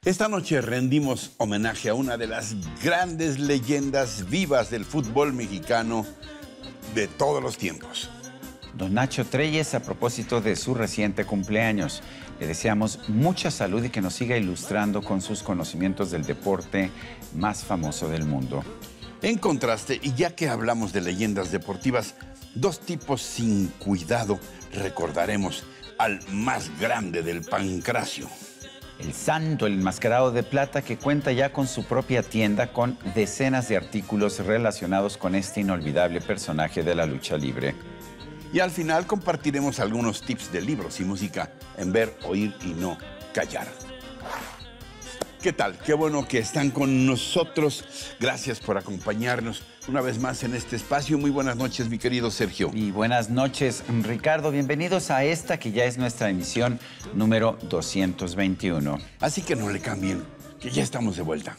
Esta noche rendimos homenaje a una de las grandes leyendas vivas del fútbol mexicano de todos los tiempos. Don Nacho Treyes, a propósito de su reciente cumpleaños, le deseamos mucha salud y que nos siga ilustrando con sus conocimientos del deporte más famoso del mundo. En contraste, y ya que hablamos de leyendas deportivas, dos tipos sin cuidado, recordaremos al más grande del pancracio. El Santo, el enmascarado de plata, que cuenta ya con su propia tienda con decenas de artículos relacionados con este inolvidable personaje de la lucha libre. Y al final compartiremos algunos tips de libros y música en Ver, Oír y No Callar. ¿Qué tal? Qué bueno que están con nosotros. Gracias por acompañarnos una vez más en este espacio. Muy buenas noches, mi querido Sergio. Y buenas noches, Ricardo. Bienvenidos a esta que ya es nuestra emisión número 221. Así que no le cambien, que ya estamos de vuelta.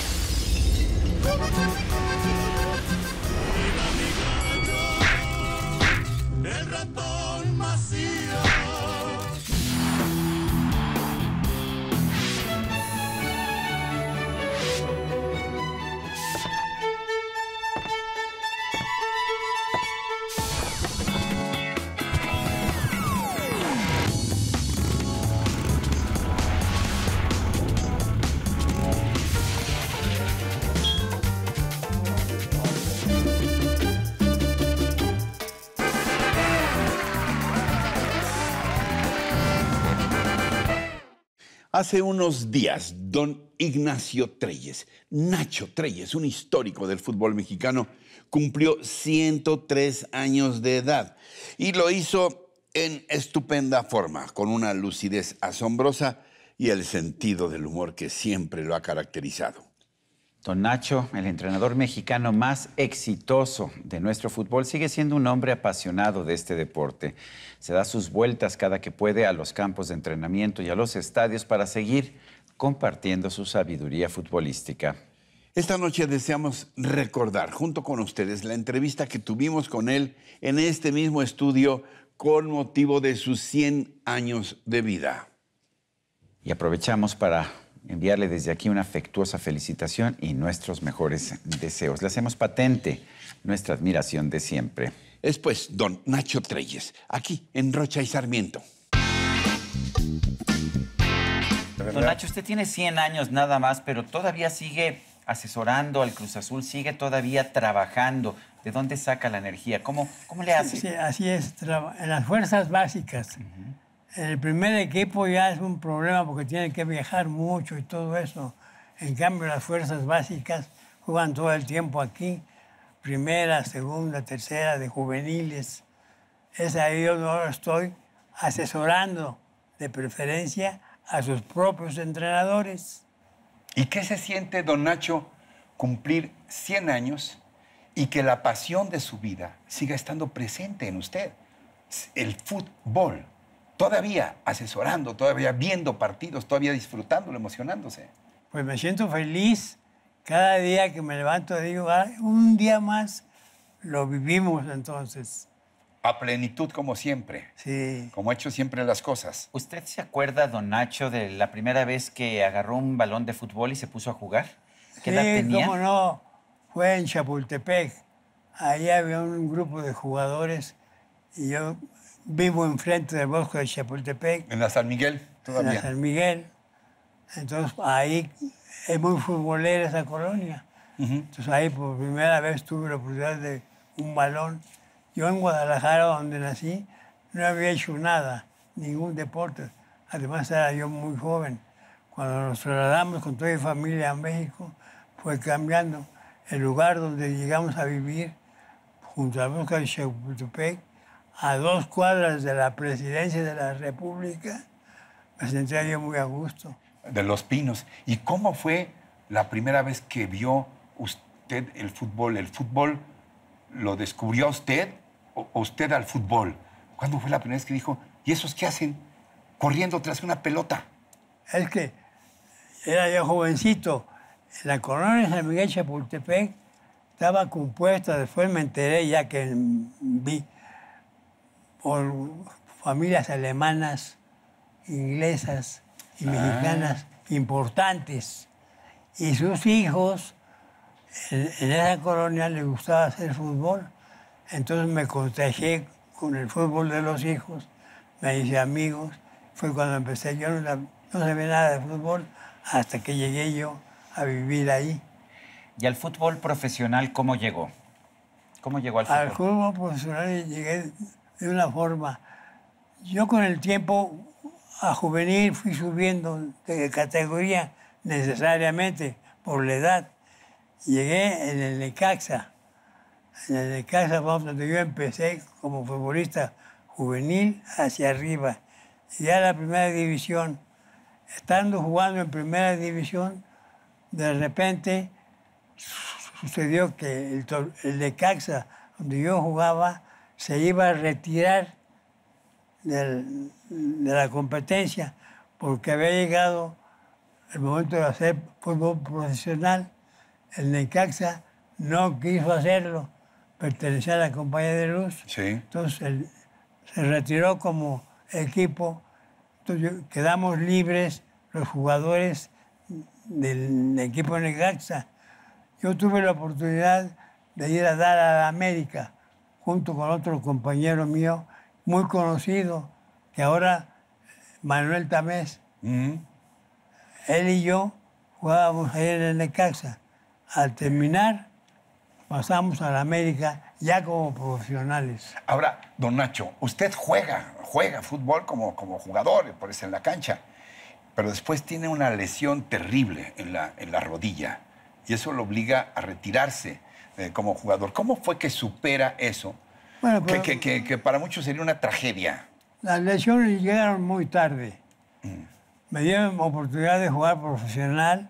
El ratón Macías. Hace unos días, don Ignacio Treyes, Nacho Treyes, un histórico del fútbol mexicano, cumplió 103 años de edad y lo hizo en estupenda forma, con una lucidez asombrosa y el sentido del humor que siempre lo ha caracterizado. Don Nacho, el entrenador mexicano más exitoso de nuestro fútbol, sigue siendo un hombre apasionado de este deporte. Se da sus vueltas cada que puede a los campos de entrenamiento y a los estadios para seguir compartiendo su sabiduría futbolística. Esta noche deseamos recordar junto con ustedes la entrevista que tuvimos con él en este mismo estudio con motivo de sus 100 años de vida. Y aprovechamos para enviarle desde aquí una afectuosa felicitación y nuestros mejores deseos. Le hacemos patente nuestra admiración de siempre. Es pues don Nacho Treyes, aquí en Rocha y Sarmiento. Don Nacho, usted tiene 100 años nada más, pero todavía sigue asesorando al Cruz Azul, sigue todavía trabajando. ¿De dónde saca la energía? ¿Cómo le hace? Sí, así es. En las fuerzas básicas. En el primer equipo ya es un problema porque tienen que viajar mucho y todo eso. En cambio, las fuerzas básicas juegan todo el tiempo aquí. Primera, segunda, tercera, de juveniles. Es ahí donde ahora estoy asesorando, de preferencia, a sus propios entrenadores. ¿Y qué se siente, don Nacho, cumplir 100 años y que la pasión de su vida siga estando presente en usted? El fútbol. Todavía asesorando, todavía viendo partidos, todavía disfrutándolo, emocionándose. Pues me siento feliz. Cada día que me levanto digo, un día más lo vivimos entonces. A plenitud como siempre. Sí. Como ha hecho siempre las cosas. ¿Usted se acuerda, don Nacho, de la primera vez que agarró un balón de fútbol y se puso a jugar? ¿Qué edad tenía? Cómo no. Fue en Chapultepec. Ahí había un grupo de jugadores y yo vivo enfrente del bosque de Chapultepec. En la San Miguel, todavía. En la San Miguel. Entonces, ahí es muy futbolera esa colonia. Entonces, ahí por primera vez tuve la oportunidad de un balón. Yo en Guadalajara, donde nací, no había hecho nada, ningún deporte. Además, era yo muy joven. Cuando nos trasladamos con toda mi familia a México, fue cambiando. El lugar donde llegamos a vivir, junto al bosque de Chapultepec, a 2 cuadras de la presidencia de la República, me sentía yo muy a gusto. De Los Pinos. ¿Y cómo fue la primera vez que vio usted el fútbol? ¿El fútbol lo descubrió usted o usted al fútbol? ¿Cuándo fue la primera vez que dijo, ¿y esos qué hacen corriendo tras una pelota? Es que era yo jovencito. La colonia San Miguel Chapultepec estaba compuesta, después me enteré ya que vi, por familias alemanas, inglesas y mexicanas importantes. Y sus hijos, en esa colonia les gustaba hacer fútbol. Entonces me contagié con el fútbol de los hijos, me hice amigos. Fue cuando empecé. Yo no sabía nada de fútbol hasta que llegué yo a vivir ahí. ¿Y al fútbol profesional cómo llegó? ¿Cómo llegó al fútbol? Al fútbol profesional llegué de una forma. Yo con el tiempo a juvenil fui subiendo de categoría necesariamente por la edad. Llegué en el Necaxa. En el Necaxa, donde yo empecé como futbolista juvenil hacia arriba. Ya la primera división. Estando jugando en primera división, de repente sucedió que el Necaxa, donde yo jugaba, se iba a retirar de la competencia porque había llegado el momento de hacer fútbol profesional. El Necaxa no quiso hacerlo, pertenecía a la Compañía de Luz. Sí. Entonces se retiró como equipo. Entonces quedamos libres los jugadores del equipo Necaxa. Yo tuve la oportunidad de ir a dar a la América junto con otro compañero mío muy conocido, que ahora Manuel Tamés. Él y yo jugábamos ahí en el Necaxa. Al terminar, pasamos a la América ya como profesionales. Ahora, don Nacho, usted juega fútbol como jugador, por eso en la cancha, pero después tiene una lesión terrible en la rodilla y eso lo obliga a retirarse como jugador. ¿Cómo fue que supera eso? Bueno, pero Que para muchos sería una tragedia. las lesiones llegaron muy tarde. Me dieron oportunidad de jugar profesional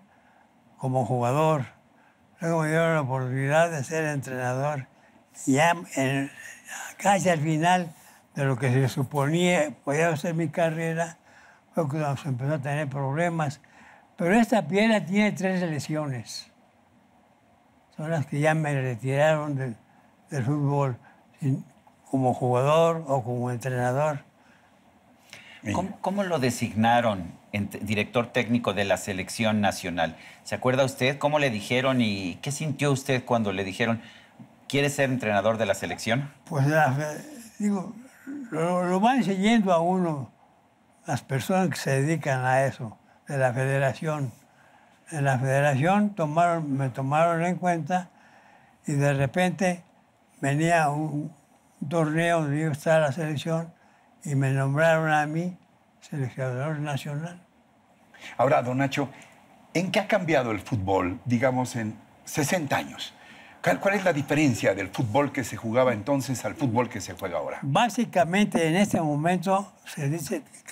como jugador. Luego me dieron la oportunidad de ser entrenador. Ya casi al final de lo que se suponía podía ser mi carrera, fue cuando se empezó a tener problemas. Pero esta pierna tiene 3 lesiones. Son las que ya me retiraron del fútbol, como jugador o como entrenador. ¿Cómo lo designaron director técnico de la selección nacional? ¿Se acuerda usted cómo le dijeron y qué sintió usted cuando le dijeron, ¿quiere ser entrenador de la selección? Pues digo, lo van siguiendo a uno las personas que se dedican a eso, de la federación. En la federación me tomaron en cuenta y de repente venía un torneo donde iba a estar la selección y me nombraron a mí seleccionador nacional. Ahora, don Nacho, ¿en qué ha cambiado el fútbol, digamos, en 60 años? ¿Cuál es la diferencia del fútbol que se jugaba entonces al fútbol que se juega ahora? Básicamente, en este momento se dice que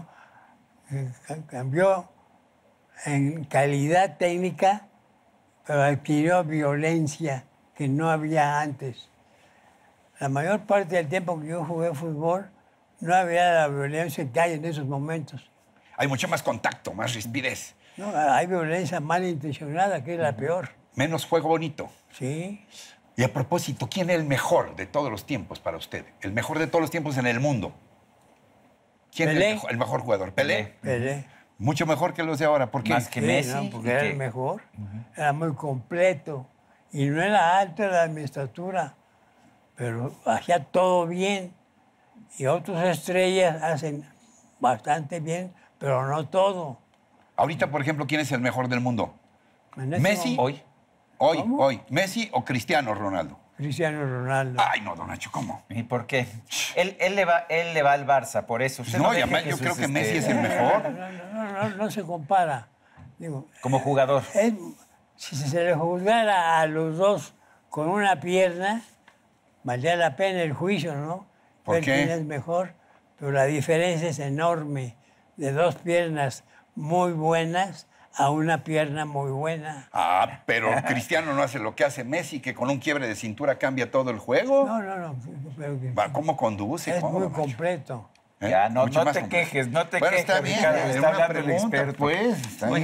cambió en calidad técnica, pero adquirió violencia que no había antes. La mayor parte del tiempo que yo jugué fútbol, no había la violencia que hay en esos momentos. Hay mucho más contacto, más rispidez. No, hay violencia malintencionada, que es la peor. Menos juego bonito. Sí. Y a propósito, ¿quién es el mejor de todos los tiempos para usted? El mejor de todos los tiempos en el mundo. ¿Quién Pelé. es el mejor jugador? ¿Pelé? Pelé. Mucho mejor que los de ahora. ¿Por qué? Más que Sí, Messi. ¿no? Porque era el mejor. Era muy completo. Y no era alto, era de mi estatura. Pero hacía todo bien. Y otras estrellas hacen bastante bien, pero no todo. Ahorita, por ejemplo, ¿quién es el mejor del mundo? En ese ¿Messi? momento, Hoy. Hoy. ¿Messi o Cristiano Ronaldo? Cristiano Ronaldo. Ay, no, don Nacho, ¿cómo? ¿Y por qué? Él le va al Barça, por eso. Usted No, y deje además yo sus, creo que Messi es el mejor. No se compara. Digo, Como jugador. si se le juzgara a los dos con una pierna, valdría la pena el juicio, ¿no? ¿Por Ver qué? quién es mejor. Pero la diferencia es enorme. De 2 piernas muy buenas a una pierna muy buena. Ah, pero Cristiano no hace lo que hace Messi, que con un quiebre de cintura cambia todo el juego. No. Pero que Va, ¿cómo conduce? es ¿Cómo, muy don Nacho? completo. ¿Eh? Ya, no Mucho más te completo. quejes, no te Bueno, quejes, está bien, Ricardo, es está una hablando el pregunta, experto. pues, está Oigan, bien.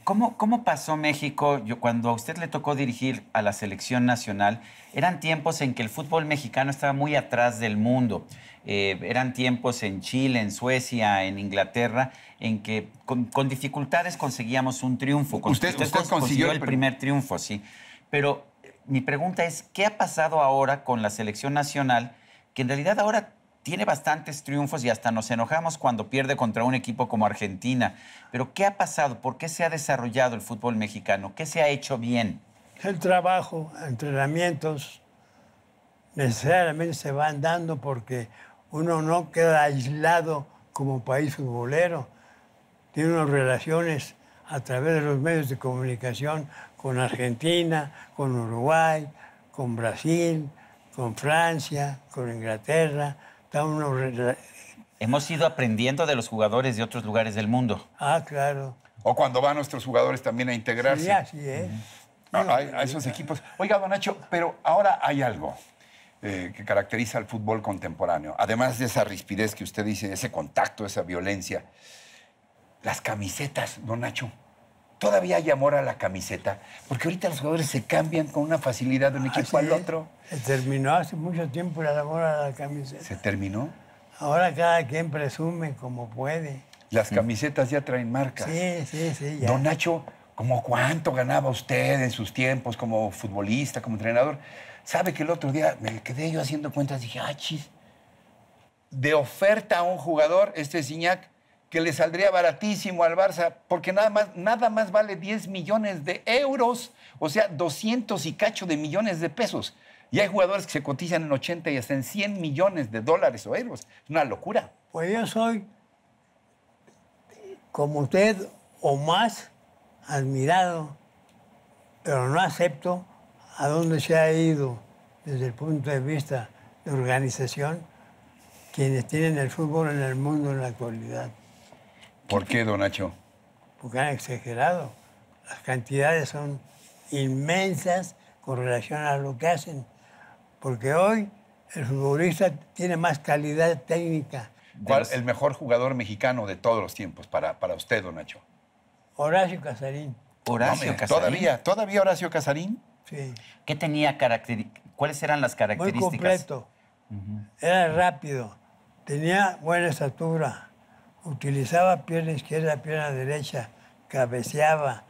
¿Cómo pasó México? Cuando a usted le tocó dirigir a la selección nacional, eran tiempos en que el fútbol mexicano estaba muy atrás del mundo. Eran tiempos en Chile, en Suecia, en Inglaterra, en que con dificultades conseguíamos un triunfo. Usted consiguió el primer triunfo, sí. Pero mi pregunta es, ¿qué ha pasado ahora con la selección nacional? Que en realidad ahora tiene bastantes triunfos y hasta nos enojamos cuando pierde contra un equipo como Argentina. Pero ¿qué ha pasado? ¿Por qué se ha desarrollado el fútbol mexicano? ¿Qué se ha hecho bien? El trabajo, entrenamientos, necesariamente se van dando porque uno no queda aislado como país futbolero. Tiene unas relaciones a través de los medios de comunicación con Argentina, con Uruguay, con Brasil, con Francia, con Inglaterra. Hemos ido aprendiendo de los jugadores de otros lugares del mundo. Ah, claro. O cuando van nuestros jugadores también a integrarse. Sí, así es. A esos equipos. Oiga, don Nacho, pero ahora hay algo que caracteriza al fútbol contemporáneo. Además de esa rispidez que usted dice, ese contacto, esa violencia. Las camisetas, don Nacho. Todavía hay amor a la camiseta, porque ahorita los jugadores se cambian con una facilidad de un equipo al otro. Se terminó hace mucho tiempo el amor a la camiseta. ¿Se terminó? Ahora cada quien presume como puede. Las camisetas ya traen marcas. Sí, ya. Don Nacho, ¿cómo cuánto ganaba usted en sus tiempos como futbolista, como entrenador? ¿Sabe que el otro día me quedé yo haciendo cuentas y dije, chis, de oferta a un jugador, Signac, que le saldría baratísimo al Barça, porque nada más vale 10 millones de euros, o sea, 200 y cacho de millones de pesos. Y hay jugadores que se cotizan en 80 y hasta en 100 millones de dólares o euros. Es una locura. Pues yo soy, como usted, o más admirado, pero no acepto a dónde se ha ido desde el punto de vista de organización quienes tienen el fútbol en el mundo en la actualidad. ¿Por qué, don Nacho? Porque han exagerado. Las cantidades son inmensas con relación a lo que hacen. Porque hoy el futbolista tiene más calidad técnica. ¿Cuál el mejor jugador mexicano de todos los tiempos para usted, don Nacho? Horacio Casarín. Horacio Casarín. ¿Todavía Horacio Casarín? Sí. ¿Qué tenía ¿Cuáles eran las características? Muy completo. Era rápido. Tenía buena estatura. Utilizaba pierna izquierda, pierna derecha. Cabeceaba.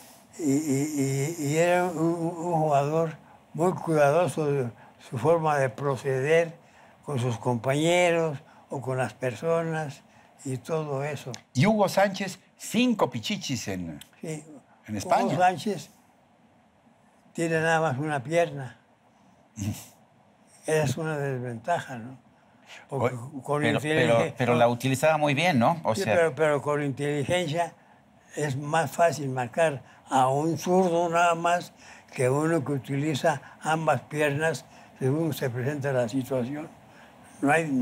Y era un jugador muy cuidadoso de su forma de proceder con sus compañeros o con las personas y todo eso. Y Hugo Sánchez, 5 pichichis en España. Hugo Sánchez tiene nada más una pierna. Esa es una desventaja, ¿no? Porque pero la utilizaba muy bien, ¿no? Sí, pero con inteligencia es más fácil marcar a un zurdo nada más que uno que utiliza ambas piernas según se presenta la situación. No hay.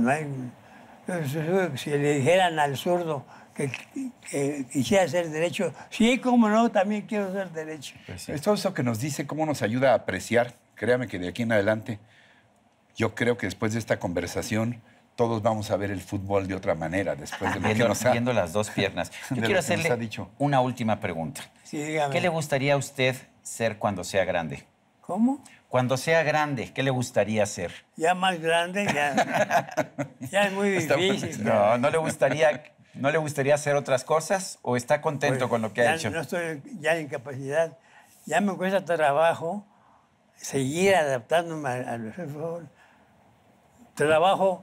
Si le dijeran al zurdo que quisiera ser derecho, sí, cómo no, también quiero ser derecho. Pues sí. Todo eso que nos dice, cómo nos ayuda a apreciar. Créame que de aquí en adelante, yo creo que después de esta conversación, todos vamos a ver el fútbol de otra manera, después de lo que nos ha... Viendo las dos piernas. Yo quiero hacerle una última pregunta. Sí, dígame. ¿Qué le gustaría a usted ser cuando sea grande? ¿Cómo? Cuando sea grande, ¿qué le gustaría ser? Ya más grande, ya es muy difícil. ¿No le gustaría hacer otras cosas o está contento con lo que ha hecho? No estoy ya en capacidad. Ya me cuesta trabajo seguir adaptándome al fútbol. Trabajo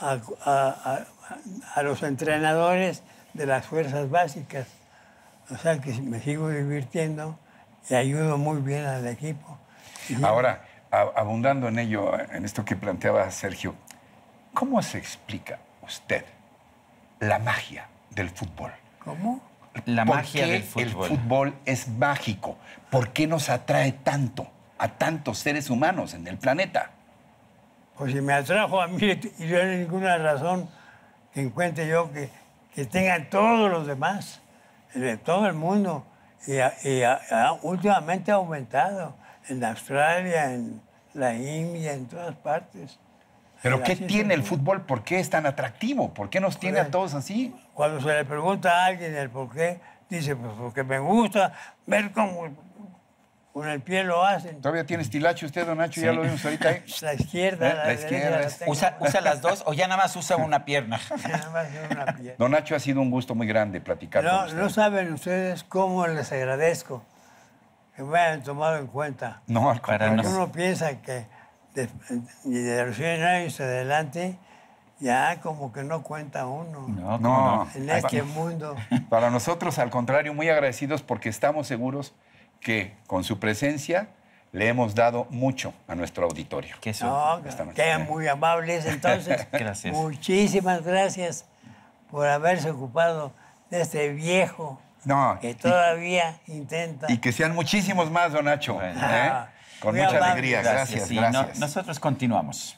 a los entrenadores de las fuerzas básicas. O sea que me sigo divirtiendo y ayudo muy bien al equipo. Ahora, abundando en ello, en esto que planteaba Sergio, ¿cómo se explica usted la magia del fútbol? ¿Cómo? La magia del fútbol. El fútbol es mágico. ¿Por qué nos atrae tanto a tantos seres humanos en el planeta? Pues si me atrajo a mí y no hay ninguna razón que encuentre yo que tengan todos los demás, de todo el mundo. Y últimamente ha aumentado en Australia, en la India, en todas partes. ¿Pero qué tiene el fútbol? ¿Por qué es tan atractivo? ¿Por qué nos tiene a todos así? Cuando se le pregunta a alguien el por qué, Dice, pues porque me gusta ver cómo con el pie lo hacen. ¿Todavía tiene estilacho usted, don Nacho? Ya lo vimos ahorita ahí. La izquierda, la izquierda. derecha. la tengo. ¿Usa las dos o ya nada más usa una pierna? Nada más una pierna. Don Nacho, ha sido un gusto muy grande platicar con usted. No saben ustedes cómo les agradezco que me hayan tomado en cuenta. No, al contrario. Porque uno piensa que de los 100 años adelante ya como que no cuenta uno No, No, en este mundo. para nosotros, al contrario, muy agradecidos porque estamos seguros que con su presencia le hemos dado mucho a nuestro auditorio. ¿Qué eso? No, Esta noche. quedan muy amables. Entonces, Gracias. muchísimas gracias por haberse ocupado de este viejo No, que todavía intenta. y que sean muchísimos más, don Nacho. Bueno. Con Muy mucha amable. alegría. Gracias, Sí, gracias. nosotros continuamos.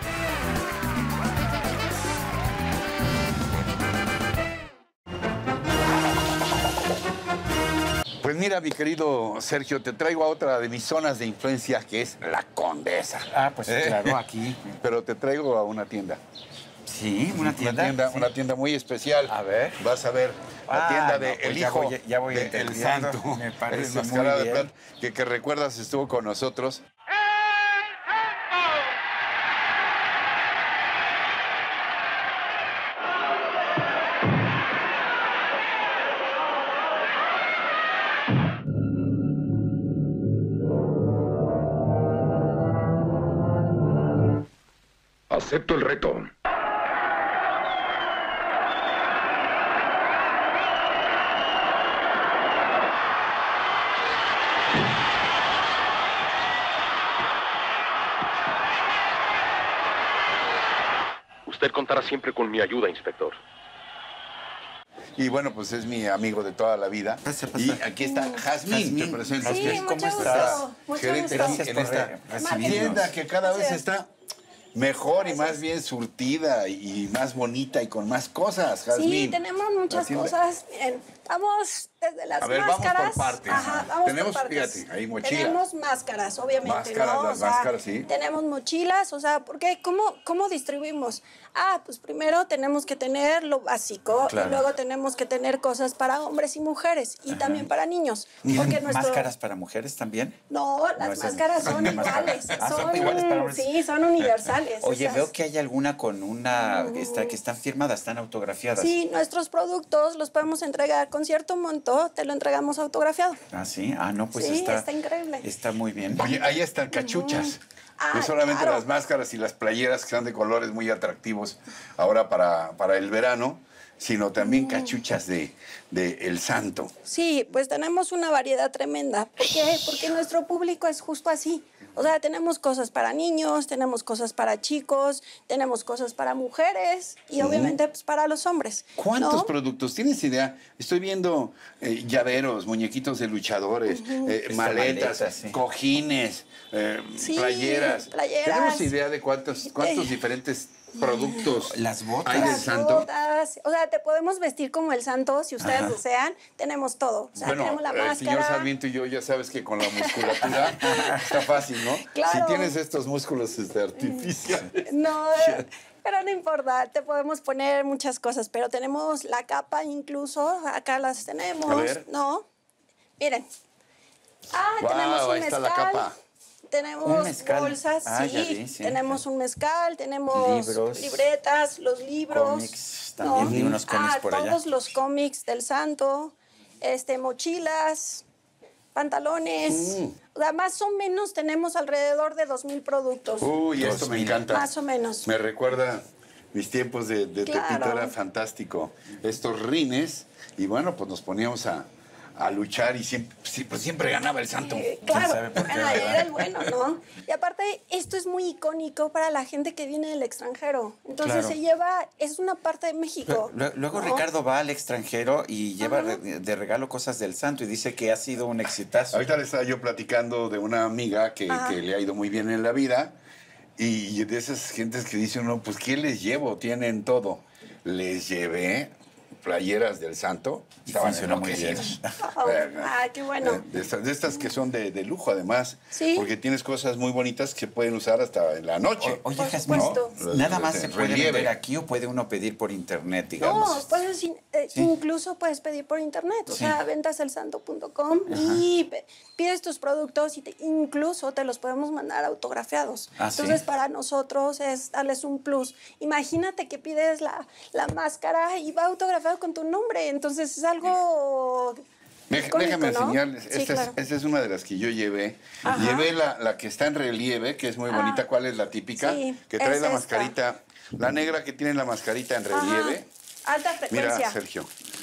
Pues mira, mi querido Sergio, te traigo a otra de mis zonas de influencia, que es la Condesa. Ah, pues claro, aquí. Pero te traigo a una tienda. Sí, una tienda. Una tienda muy especial. A ver. Vas a ver la tienda de no, pues El ya Hijo ya voy de El entendiendo. Santo. Me parece El muy Mascarada de bien. Plata, que recuerdas estuvo con nosotros. Acepto el reto. Usted contará siempre con mi ayuda, inspector. Y bueno, pues es mi amigo de toda la vida. Pasa. Y aquí está Jazmín, te presento. Sí, que es mucho gusto. nuestra Mucho gerente gusto. aquí Gracias en por esta recibirnos. tienda que cada vez Gracias. está mejor y más bien surtida y más bonita y con más cosas, Jazmín. Sí, tenemos muchas La tienda. cosas. Miren, vamos desde las A ver, vamos por máscaras. partes. Ajá, vamos Tenemos, por partes. fíjate, ahí mochila. Tenemos máscaras, obviamente. Máscaras, ¿no? las máscaras, sí. Tenemos mochilas, o sea, porque ¿cómo distribuimos? Pues primero tenemos que tener lo básico Claro. y luego tenemos que tener cosas para hombres y mujeres y también para niños. Porque nuestro... ¿Máscaras para mujeres también? No, las esas- máscaras son iguales. ¿Son iguales para hombres? Sí, son universales. Oye, esas. veo que hay alguna con una que están firmadas, están autografiadas. Sí, nuestros productos los podemos entregar con cierto monto, te lo entregamos autografiado. Ah, sí. Ah, no, pues Sí, está está increíble. Está muy bien. Oye, ahí están cachuchas. Ah, No solamente claro. las máscaras y las playeras que son de colores muy atractivos ahora para el verano, sino también cachuchas de El Santo. Sí, pues tenemos una variedad tremenda. ¿Por qué? Porque nuestro público es justo así. O sea, tenemos cosas para niños, tenemos cosas para chicos, tenemos cosas para mujeres y obviamente pues, para los hombres. ¿Cuántos ¿no? productos? ¿Tienes idea? Estoy viendo llaveros, muñequitos de luchadores, maletas, maletas, sí. cojines, Sí, playeras. playeras. ¿Tenemos idea de cuántos diferentes productos Las botas. hay del Las Santo? botas. O sea, te podemos vestir como el santo si ustedes desean. Tenemos todo. O sea, Bueno, tenemos la el señor máscara. Sarmiento y yo ya sabes que con la musculatura está fácil, ¿no? Claro. Si tienes estos músculos artificiales. No, pero no importa, te podemos poner muchas cosas, pero tenemos la capa incluso, acá las tenemos, A ver. ¿no? Miren. Guau, Tenemos un ahí está la mezcal. capa. Tenemos Un mezcal. bolsas, Ah, sí, ya vi, sí. tenemos un mezcal, tenemos Libros. libretas, los libros. Cómics, también vi unos cómics por allá. Todos los cómics del santo, mochilas, pantalones. O sea, más o menos tenemos alrededor de 2,000 productos. Uy, esto me 2000. encanta. Más o menos. Me recuerda mis tiempos de Claro. Tepito, era fantástico. Estos rines, y bueno, pues nos poníamos a luchar y siempre ganaba el Santo. Claro, sabe por qué, bueno, verdad? era el bueno, ¿no? Y aparte, esto es muy icónico para la gente que viene del extranjero. Entonces Claro. es una parte de México. Luego ¿no? Ricardo va al extranjero y lleva de regalo cosas del Santo y dice que ha sido un exitazo. Ahorita le estaba yo platicando de una amiga que le ha ido muy bien en la vida y de esas gentes que dicen uno, pues ¿qué les llevo? Tienen todo. Les llevé playeras del Santo. Estaban funcionó muy bien. enloquecidas. Qué bueno. De estas que son de lujo, además. Sí. Porque tienes cosas muy bonitas que se pueden usar hasta en la noche. Oye, Por Jazmín, supuesto. ¿nada más De se puede relieve. vender aquí o puede uno pedir por internet, No, digamos? puedes, incluso puedes pedir por internet, o sea, ventasdelsanto.com y pides tus productos y incluso te los podemos mandar autografiados. Ah, ¿sí? Entonces, para nosotros es darles un plus. Imagínate que pides la máscara y va autografiado con tu nombre, entonces es algo... icónico, Déjame ¿no? enseñarles. Sí, claro. Esta es una de las que yo llevé. Ajá. Llevé la que está en relieve, que es muy bonita. ¿Cuál es la típica? Sí, que trae es la esta. mascarita. La negra que tiene la mascarita en relieve. Ajá. Alta frecuencia. Mira, Sergio.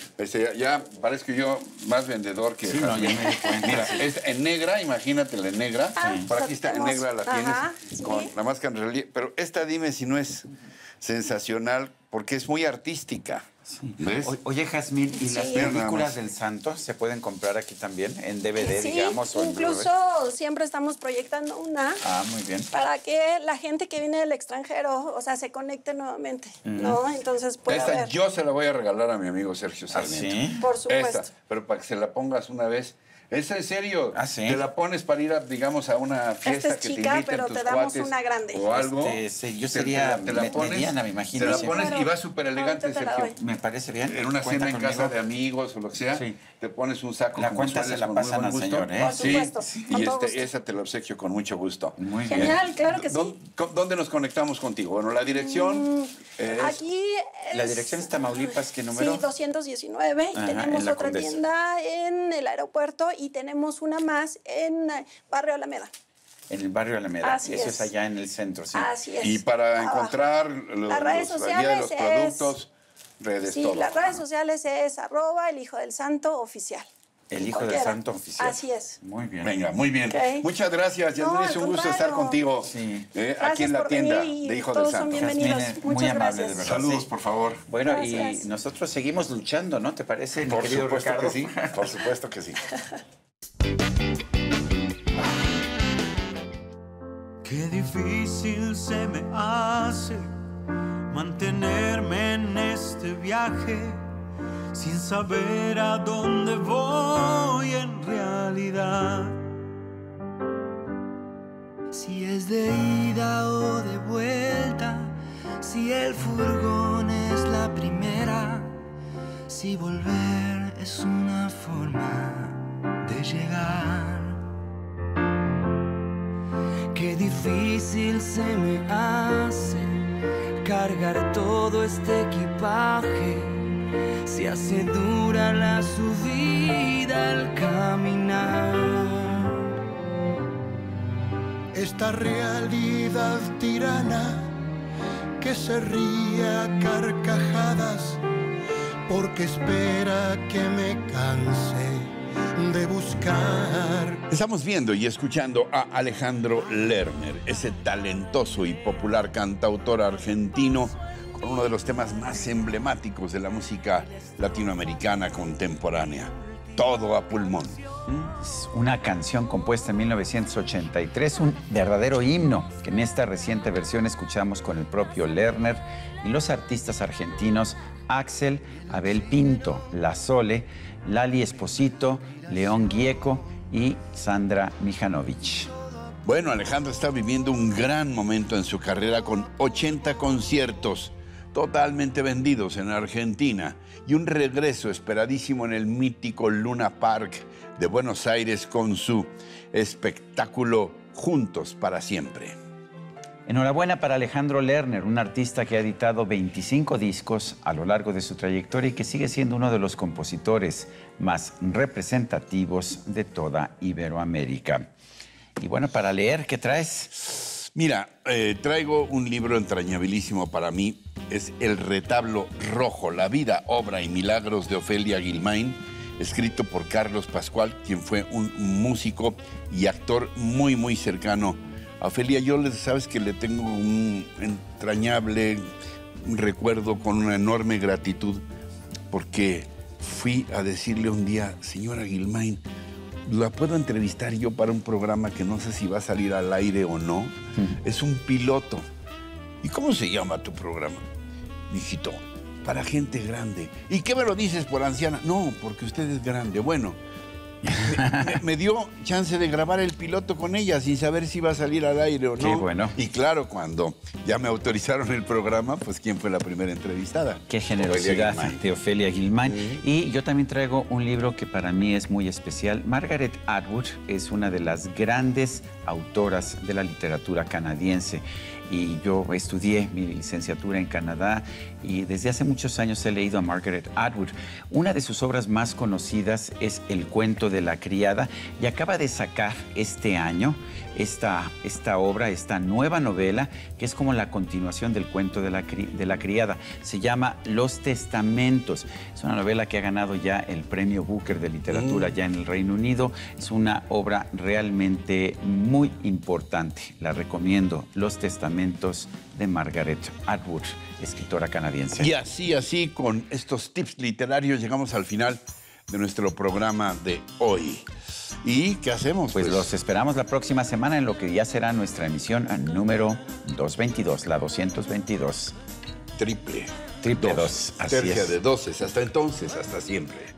Ya parezco yo más vendedor que... Sí, no, ya me di cuenta. Mira, es en negra, imagínatela en negra. Por aquí está en tenemos- negra, la ajá, tienes sí. con la máscara en relieve. Pero esta dime si no es sensacional, porque es muy artística. ¿Ves? Oye, Jazmín, ¿y las Sí. Nada más. películas del Santo se pueden comprar aquí también? ¿En DVD, Sí, digamos? O en incluso Blu-ray? siempre estamos proyectando una. Ah, muy bien. Para que la gente que viene del extranjero, o sea, se conecte nuevamente, ¿no? Entonces puede Esta haber. yo se la voy a regalar a mi amigo Sergio ¿Ah, Sarmiento. sí? Por supuesto. Esta, pero para que se la pongas una vez. ¿Es en serio? ¿Ah, sí? Te la pones para ir, digamos, a una fiesta es que chica, te inviten pero tus te damos cuates una grande. o algo. Sí, yo sería mediana, me imagino. Te la Sí. pones Claro. y va súper elegante, Ahorita te la Sergio. doy. Me parece bien. En una Cuenta cena en conmigo. casa de amigos o lo que sea, Sí. te pones un saco La como cuenta sueles, se la con muy pasan buen al gusto. señor, ¿eh? Por supuesto, Sí, con todo gusto. esa te la obsequio con mucho gusto. Muy bien. Genial, claro que sí. ¿Dónde nos conectamos contigo? Bueno, la dirección es... Aquí La es- dirección es Tamaulipas, ¿qué número? Sí, 219. Y Ajá, tenemos en la otra Condesa. tienda en el aeropuerto y tenemos una más en Barrio Alameda. En el barrio Alameda. Así Eso es. es allá en el centro, sí. Así es. Y para Abajo. encontrar Las redes la guía de los sociales es- productos, redes, Sí, todo. las redes sociales es @el hijo del santo oficial. El Hijo del Cualquiera. Santo Oficial. Así es. Muy bien. Venga, muy bien. Ok. Muchas gracias, No, Yasmín. al Es un gusto contrario. estar contigo Sí. aquí Gracias en la por tienda venir y de Hijo todos del son Santo. bienvenidos. Jazmín, Muchas muy amable, gracias. de verdad. Saludos, Sí. por favor. Bueno, Gracias. y nosotros seguimos luchando, ¿no? ¿Te parece, mi Por querido supuesto Ricardo? que sí. Por supuesto que sí. Qué difícil se me hace mantenerme en este viaje sin saber a dónde voy en realidad. Si es de ida o de vuelta, si el furgón es la primera, si volver es una forma de llegar. Qué difícil se me hace cargar todo este equipaje. Se hace dura la subida al caminar. Esta realidad tirana que se ríe a carcajadas porque espera que me canse de buscar. Estamos viendo y escuchando a Alejandro Lerner, ese talentoso y popular cantautor argentino con uno de los temas más emblemáticos de la música latinoamericana contemporánea, Todo a pulmón. Es una canción compuesta en 1983, un verdadero himno que en esta reciente versión escuchamos con el propio Lerner y los artistas argentinos Axel, Abel Pinto, La Sole, Lali Esposito, León Gieco y Sandra Mijanovic. Bueno, Alejandro está viviendo un gran momento en su carrera con 80 conciertos totalmente vendidos en Argentina y un regreso esperadísimo en el mítico Luna Park de Buenos Aires con su espectáculo Juntos para Siempre. Enhorabuena para Alejandro Lerner, un artista que ha editado 25 discos a lo largo de su trayectoria y que sigue siendo uno de los compositores más representativos de toda Iberoamérica. Y bueno, para leer, ¿qué traes? Mira, traigo un libro entrañabilísimo para mí. Es El retablo rojo, la vida, obra y milagros de Ofelia Guilmain, escrito por Carlos Pascual, quien fue un músico y actor muy, muy cercano a Ofelia. Yo, sabes que le tengo un entrañable recuerdo con una enorme gratitud, porque fui a decirle un día, señora Guilmain, ¿la puedo entrevistar yo para un programa que no sé si va a salir al aire o no? Es un piloto. ¿Y cómo se llama tu programa? Mijito, para gente grande. ¿Y qué me lo dices por anciana? No, porque usted es grande. Bueno, me dio chance de grabar el piloto con ella sin saber si iba a salir al aire o no. Qué bueno. Y claro, cuando ya me autorizaron el programa, pues ¿quién fue la primera entrevistada? Qué generosidad de Ofelia Guilmán. Y yo también traigo un libro que para mí es muy especial. Margaret Atwood es una de las grandes autoras de la literatura canadiense. Y yo estudié mi licenciatura en Canadá y desde hace muchos años he leído a Margaret Atwood. Una de sus obras más conocidas es El cuento de la criada y acaba de sacar este año esta obra, esta nueva novela, que es como la continuación del cuento de la criada. Se llama Los Testamentos. Es una novela que ha ganado ya el premio Booker de literatura ya en el Reino Unido. Es una obra realmente muy importante. La recomiendo, Los Testamentos de Margaret Atwood, escritora canadiense. Y así, con estos tips literarios, llegamos al final de nuestro programa de hoy. ¿Y qué hacemos? Pues los esperamos la próxima semana en lo que ya será nuestra emisión número 222, la 222. Triple 2. Así Tercia es. de 12. Hasta entonces, hasta siempre.